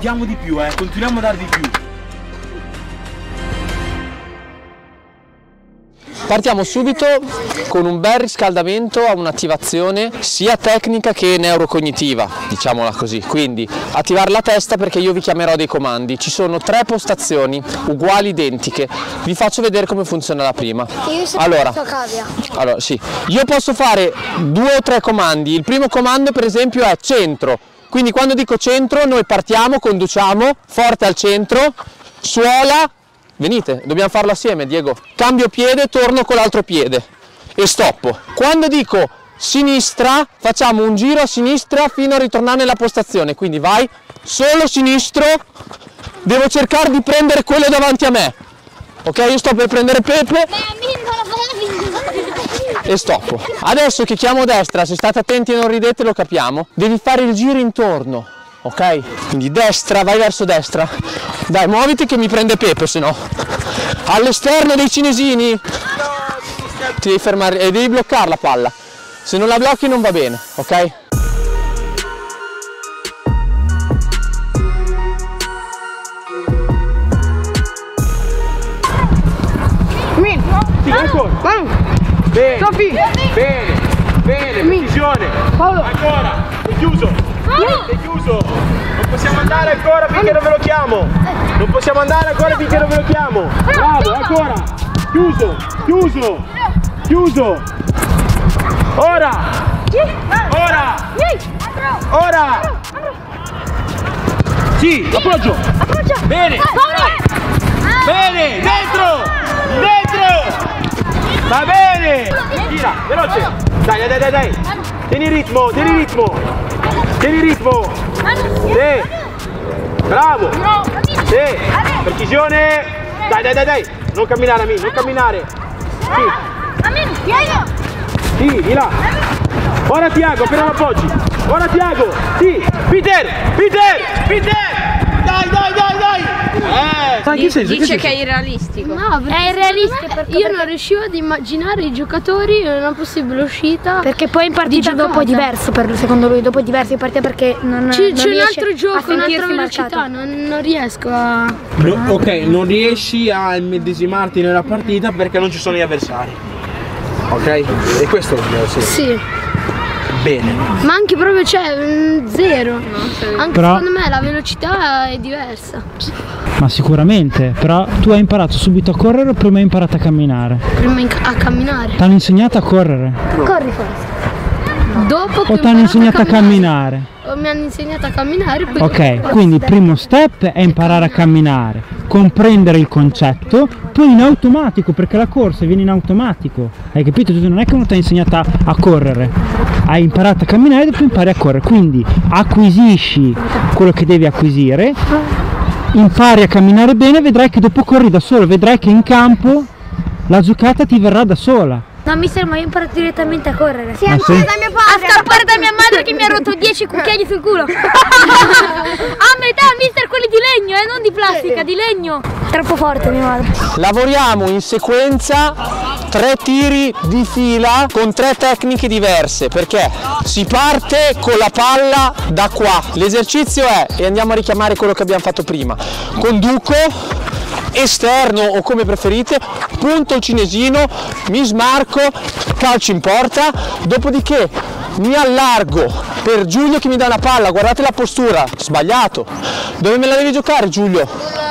diamo di più, continuiamo a dare di più. Partiamo subito con un bel riscaldamento a un'attivazione sia tecnica che neurocognitiva, diciamola così. Quindi attivare la testa, perché io vi chiamerò dei comandi. Ci sono 3 postazioni uguali, identiche. Vi faccio vedere come funziona la prima. Allora, sì, io posso fare 2 o 3 comandi. Il primo comando per esempio è centro. Quindi quando dico centro noi partiamo, conduciamo forte al centro, suola. Venite, dobbiamo farlo assieme, Diego. Cambio piede, torno con l'altro piede e stoppo. Quando dico sinistra, facciamo un giro a sinistra fino a ritornare nella postazione. Quindi vai, solo sinistro, devo cercare di prendere quello davanti a me. Ok, io sto per prendere Pepe e stoppo. Adesso che chiamo destra, se state attenti e non ridete lo capiamo, devi fare il giro intorno. Ok? Quindi destra, vai verso destra. Dai, muoviti che mi prende Pepe, se no. All'esterno dei cinesini. Ti devi fermare e devi bloccare la palla. Se non la blocchi non va bene, ok? Sì, ancora. Bene, bene, bene, precisione. Ancora, è chiuso. È chiuso, non possiamo andare ancora finché non ve lo chiamo. Non possiamo andare ancora finché non ve lo chiamo. Bravo, ancora. Chiuso, chiuso, chiuso. Ora. Ora. Ora. Sì, appoggio. Bene. Bene, dentro. Dentro. Va bene. Tira, veloce. Dai, dai, dai, dai. Tieni il ritmo, tieni il ritmo. Tieni il ritmo! Sì! Bravo! Sì! Precisione! Dai, dai, dai, dai! Non camminare, Amin, non camminare! Sì! Sì, di là! Ora Tiago, appena l'appoggi! Ora Tiago! Sì! Peter! Peter! Peter! Dai, dai, dai, dai! Dice che è irrealistico. No, è irrealistico perché io non riuscivo ad immaginare i giocatori in una possibile uscita. Perché poi in partita dopo è diverso, secondo lui dopo è diverso in partita perché non c'è un altro gioco, un'altra velocità, non riesco a... Ok, non riesci a immedesimarti nella partita perché non ci sono gli avversari. Ok? E questo è il mio senso. Sì. Bene. Ma anche proprio zero. Anche però, secondo me la velocità è diversa. Ma sicuramente, però tu hai imparato subito a correre o prima hai imparato a camminare? Prima a camminare. Ti hanno insegnato a correre? Corri forse. Dopo che o ti hanno insegnato a camminare? O mi hanno insegnato a camminare. Poi ok, quindi il primo step è imparare a camminare, comprendere il concetto, poi in automatico, perché la corsa viene in automatico. Hai capito? Tu non è che uno ti ha insegnato a correre, hai imparato a camminare e dopo impari a correre. Quindi acquisisci quello che devi acquisire, impari a camminare bene, vedrai che dopo corri da solo, vedrai che in campo la giocata ti verrà da sola. No, mister, ma io ho imparato direttamente a correre. Sì, a scappare da mia madre che mi ha rotto 10 cucchiai sul culo. A metà, mister, quelli di legno, non di plastica, di legno. Troppo forte mia madre. Lavoriamo in sequenza 3 tiri di fila con 3 tecniche diverse, perché si parte con la palla da qua. L'esercizio è, e andiamo a richiamare quello che abbiamo fatto prima, conduco, esterno o come preferite, punto il cinesino, mi smarco, calcio in porta, dopodiché mi allargo per Giulio che mi dà una palla. Guardate la postura, sbagliato. Dove me la devi giocare, Giulio?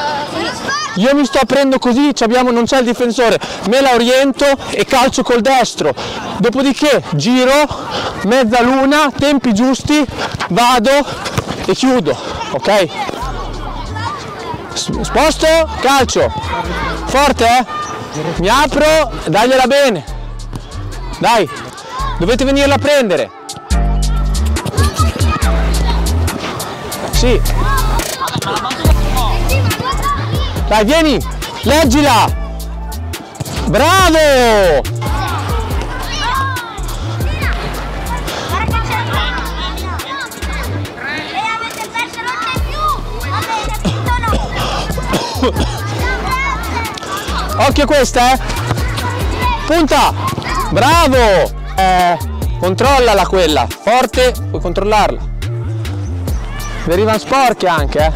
Io mi sto aprendo così, non c'è il difensore, me la oriento e calcio col destro. Dopodiché giro, mezza luna, tempi giusti, vado e chiudo, ok? Sposto, calcio, forte, mi apro, dagliela bene, dai, dovete venirla a prendere, sì, dai, vieni, leggila, bravo, occhio questa, punta, bravo, controllala quella, forte, puoi controllarla, Derivano sporche anche,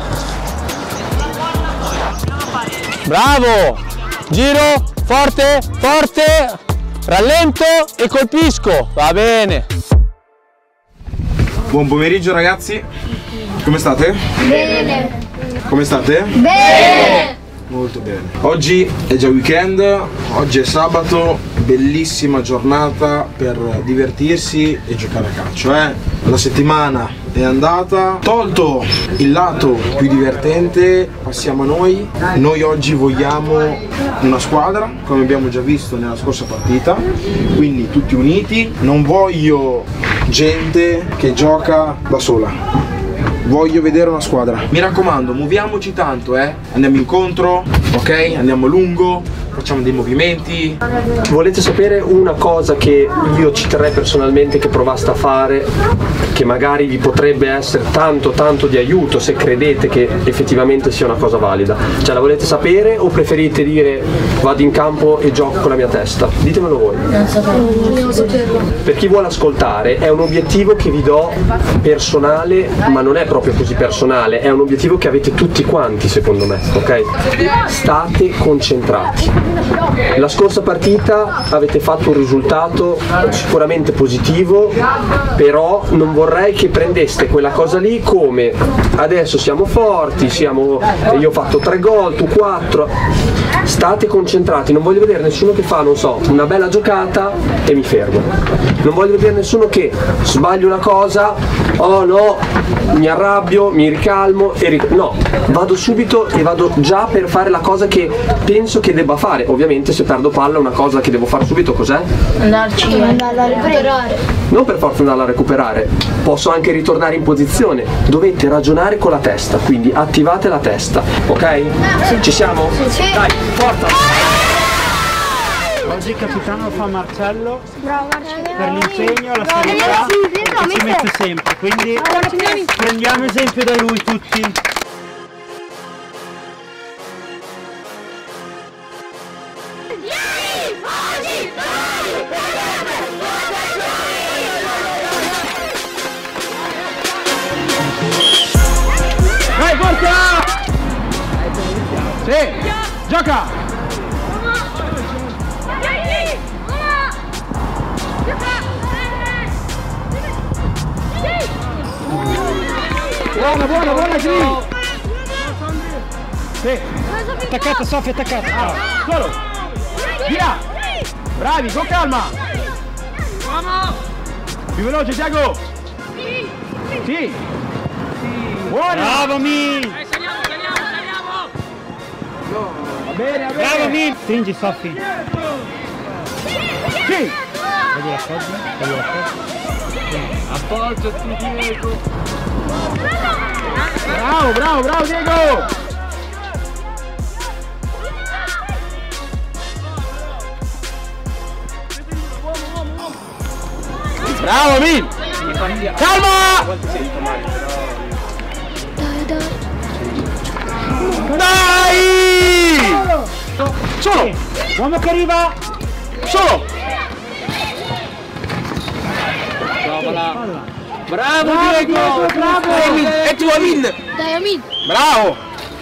Bravo! Giro, forte, forte, rallento e colpisco. Va bene. Buon pomeriggio ragazzi. Come state? Bene. Come state? Bene. Molto bene. Oggi è già weekend, oggi è sabato, bellissima giornata per divertirsi e giocare a calcio, La settimana è andata, tolto il lato più divertente, passiamo a noi. Noi oggi vogliamo una squadra, come abbiamo già visto nella scorsa partita, quindi tutti uniti. Non voglio gente che gioca da sola. Voglio vedere una squadra. Mi raccomando, muoviamoci tanto, Andiamo incontro, ok? Andiamo lungo, facciamo dei movimenti. Volete sapere una cosa che io ci terrei personalmente che provaste a fare, che magari vi potrebbe essere tanto di aiuto se credete che effettivamente sia una cosa valida? Cioè, la volete sapere o preferite dire vado in campo e gioco con la mia testa? Ditemelo voi. Devo saperlo. Per chi vuole ascoltare, è un obiettivo che vi do personale, ma non è proprio così personale, è un obiettivo che avete tutti quanti secondo me, ok? State concentrati. La scorsa partita avete fatto un risultato sicuramente positivo, però non vorrei che prendeste quella cosa lì come adesso siamo forti, io ho fatto 3 gol, tu 4. State concentrati, non voglio vedere nessuno che fa, non so, una bella giocata e mi fermo. Non voglio vedere nessuno che sbaglia una cosa, oh no, mi arrabbio, mi ricalmo e no, vado subito e vado già per fare la cosa che penso che debba fare. Ovviamente se perdo palla una cosa che devo fare subito cos'è? Andarla a recuperare. Non per forza andarla a recuperare, posso anche ritornare in posizione. Dovete ragionare con la testa, quindi attivate la testa, ok? Ci siamo? Sì. Dai, forza! Oggi il capitano lo fa Marcello. Bravo Marcello. Per l'impegno, la serietà che ci mette sempre, quindi prendiamo esempio da lui tutti. Vai, forza! Sì, gioca! Buona, Gri! Sì. Attaccata Sofia, attaccata. Solo! Via! Bravi, con calma! Più veloce, Thiago! Sì! Buona! Bravo Mi! Va bene, Bravo Mi! Stringi Sofia. Sì! Vedi la cosa? Appoggiati, Diego! Bravo, Diego! Bravo, Min! Calma! Dai! Solo! Uomo che arriva! Solo! Bravo Diego! Bravo! E tu Amin! Dai Amin. Bravo!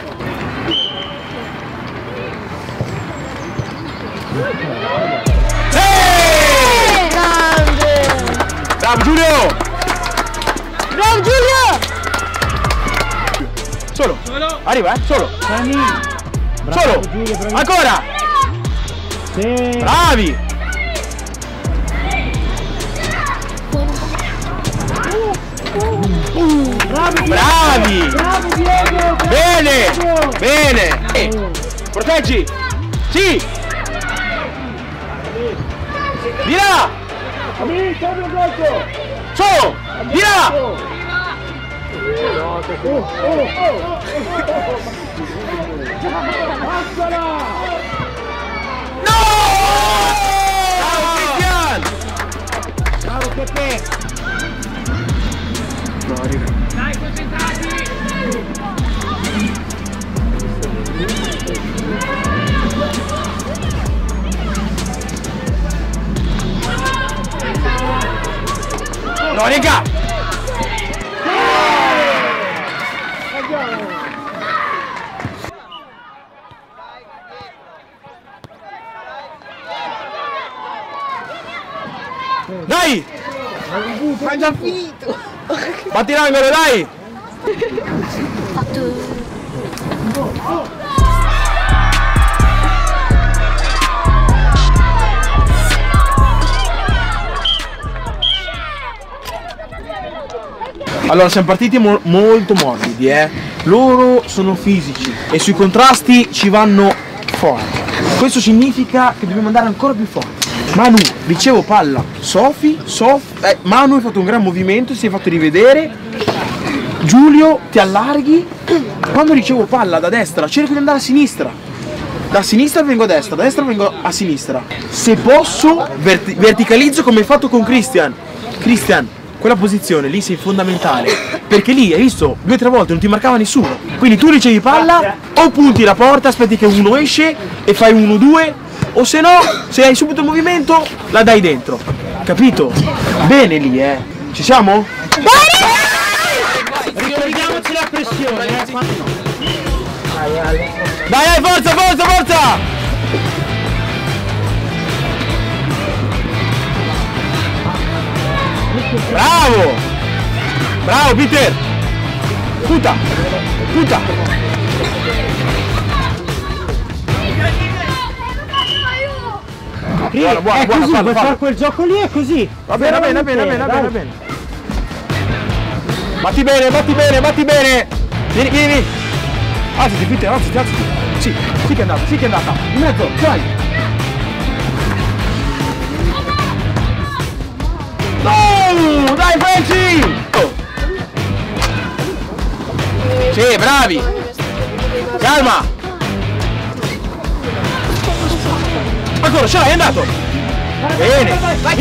Bravo Giulio! Bravo Giulio! Solo! Arriva, solo! Bravo, Solo! Giulio, bravissimo. Ancora! Sì. Bravi! Bravi! Bravo Diego! Bene! Bene! Proteggi! Sì! Di là! Solo! Di là! No! Bravo Cristian! Bravo Pepe! Dai, concentrati! No, raga! Dai! Ma è già finito! Batti l'angolo, dai! Allora siamo partiti molto morbidi, loro sono fisici e sui contrasti ci vanno forti. Questo significa che dobbiamo andare ancora più forti. Manu, ricevo palla, Manu hai fatto un gran movimento, si è fatto rivedere. Giulio, ti allarghi. Quando ricevo palla da destra cerco di andare a sinistra. Da sinistra vengo a destra, da destra vengo a sinistra. Se posso verticalizzo come hai fatto con Christian. Christian, quella posizione lì sei fondamentale, perché lì hai visto 2 o 3 volte non ti marcava nessuno, quindi tu ricevi palla o punti la porta, aspetti che uno esce e fai 1-2, o se no, se hai subito il movimento la dai dentro, capito? Bene lì, ci siamo? Ricordiamoci la pressione, Dai, forza! Bravo Peter! Puta! Buona, puoi fare quel gioco lì, è così. Va bene. Batti bene! Vieni! Alzati Peter, alzati! Sì che è andata! In mezzo, vai! No! Dai, Franci! Sì, bravi! Calma! Ancora, ce l'hai, è andato! Bene! Vai,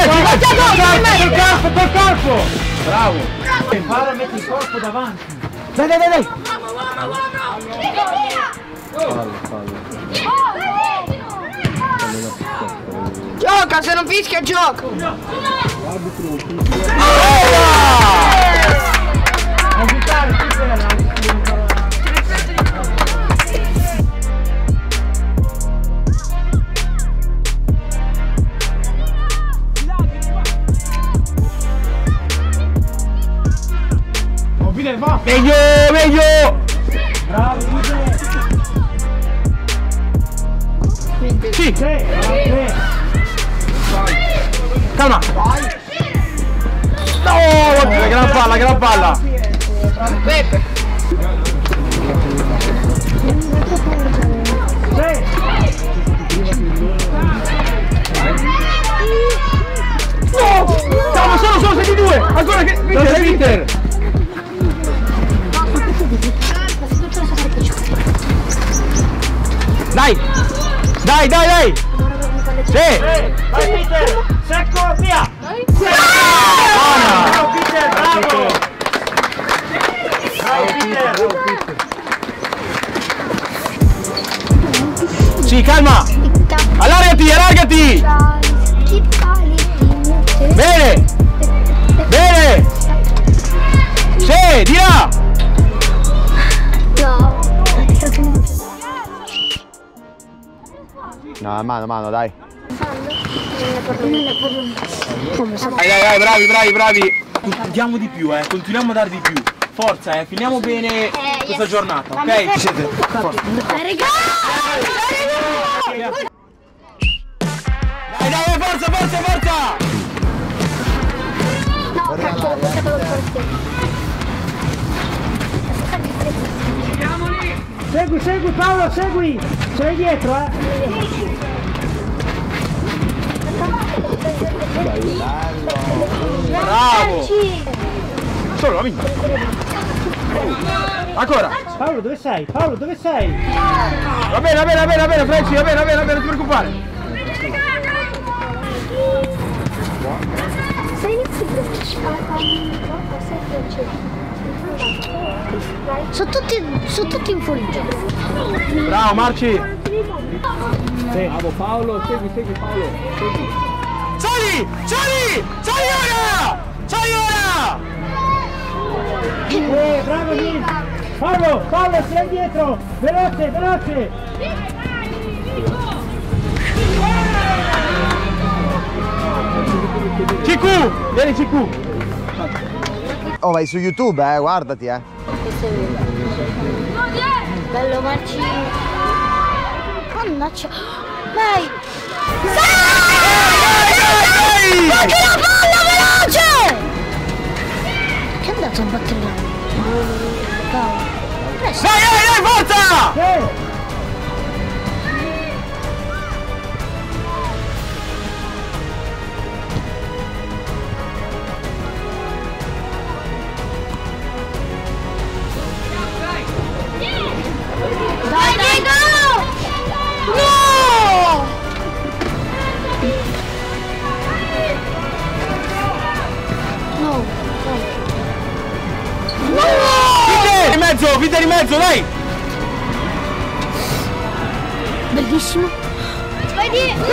col corpo! Bravo! Impara a mettere il corpo davanti. Dai! Gioca, se non fischia gioca. Meglio! Bravo, Sì! Calma! No! Gran palla! Peppe. No! Calma, sono 6-2! Ancora che... Peter! Dai! Sì! Vai Peter! Secco, via! Bravo Peter, bravo! Peter! Sì, calma! Allargati! Bene! Sì, di là! No, mano, dai. Dai, bravi. Diamo di più, continuiamo a dare di più. Forza, finiamo bene questa giornata, ok? Ci siete? Forza. Dai, forza! Segui Paolo, segui! Ce l'hai dietro, Bravo! Solo amico! Ancora! Paolo, dove sei? Va bene, Franci, va bene, non ti preoccupare! Sono tutti in fuorigioco. Bravo Marci! Bravo Paolo, segui Paolo, segui. Sali ora! Bravo Nils! Paolo, sei dietro! Veloce! Vieni CQ. Oh, vai su YouTube, guardati, Bello Marcino. Mannaggia. Vai. Anche la palla veloce! Che è andato a battere la Dai, forza! Dai, Diego! No! No! Peter in mezzo, dai! Bellissimo! Vai di... No!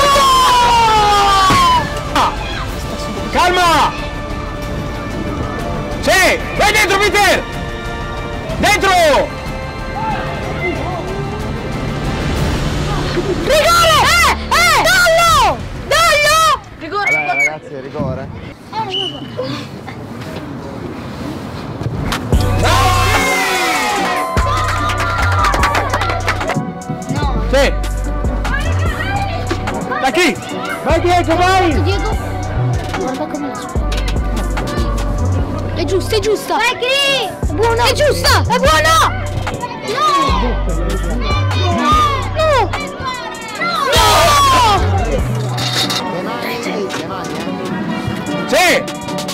Calma! Sì! Vai dentro, Peter! Dentro! Rigore! Dallo! Dallo! Rigore! Vabbè ragazzi, rigore. Sì! Da chi? Vai Diego, vai! Diego! Guarda come la sua. È giusta, è giusta! Vai Cri! È buono! È giusta! È buono! No! No! Sì!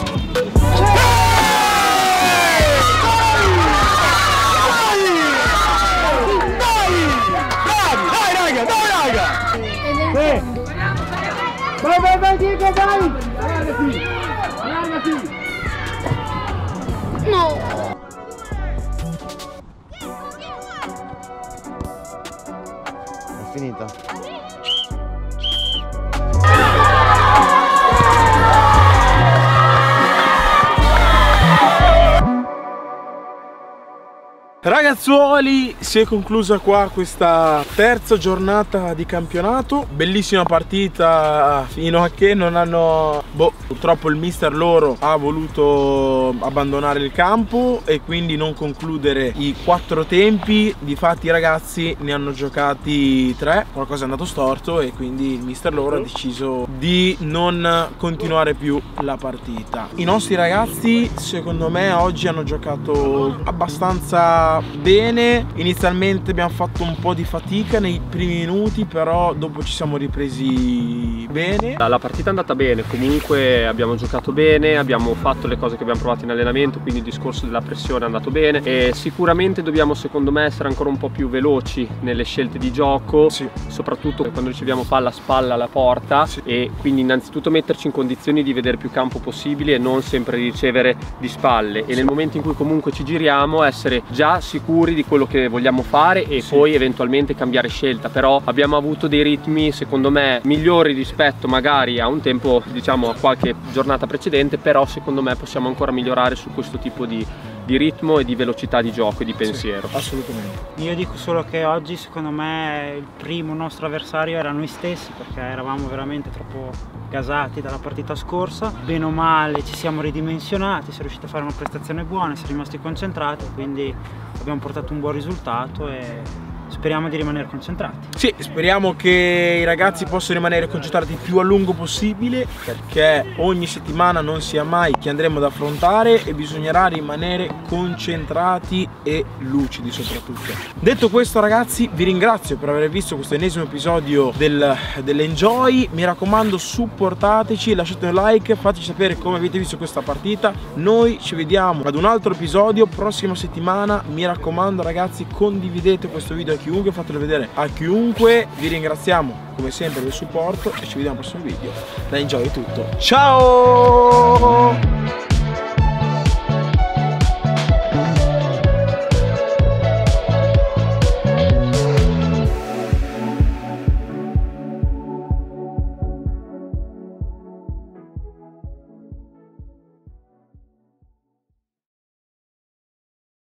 Vai Diego, vai! Allargati! No! È finita. Ragazzuoli, si è conclusa qua questa terza giornata di campionato. Bellissima partita fino a che non hanno... purtroppo il mister loro ha voluto abbandonare il campo e quindi non concludere i 4 tempi. Difatti i ragazzi ne hanno giocati 3, qualcosa è andato storto e quindi il mister loro ha deciso di non continuare più la partita. I nostri ragazzi secondo me oggi hanno giocato abbastanza bene. Inizialmente abbiamo fatto un po' di fatica nei primi minuti, però dopo ci siamo ripresi bene. La partita è andata bene, comunque abbiamo giocato bene, abbiamo fatto le cose che abbiamo provato in allenamento, quindi il discorso della pressione è andato bene e sicuramente dobbiamo secondo me essere ancora un po' più veloci nelle scelte di gioco, sì, soprattutto quando riceviamo palla a spalla alla porta, sì, e quindi innanzitutto metterci in condizioni di vedere più campo possibile e non sempre ricevere di spalle, e nel momento in cui comunque ci giriamo essere già sicuri di quello che vogliamo fare e sì, poi eventualmente cambiare scelta. Però abbiamo avuto dei ritmi secondo me migliori rispetto magari a un tempo, diciamo a qualche giornata precedente, però secondo me possiamo ancora migliorare su questo tipo di ritmo e di velocità di gioco e di pensiero. Sì, assolutamente. Io dico solo che oggi secondo me il primo nostro avversario era noi stessi, perché eravamo veramente troppo gasati dalla partita scorsa. Bene o male ci siamo ridimensionati, siamo riusciti a fare una prestazione buona, siamo rimasti concentrati, quindi abbiamo portato un buon risultato e speriamo di rimanere concentrati. Sì, speriamo che i ragazzi possano rimanere concentrati il più a lungo possibile, perché ogni settimana non sia mai che andremo ad affrontare e bisognerà rimanere concentrati e lucidi soprattutto. Detto questo ragazzi, vi ringrazio per aver visto questo ennesimo episodio dell'Enjoy. Mi raccomando, supportateci, lasciate un like, fateci sapere come avete visto questa partita. Noi ci vediamo ad un altro episodio prossima settimana. Mi raccomando ragazzi, condividete questo video a chiunque, fatelo vedere a chiunque. Vi ringraziamo come sempre del supporto e ci vediamo al prossimo video. Da Enjoy è tutto, ciao!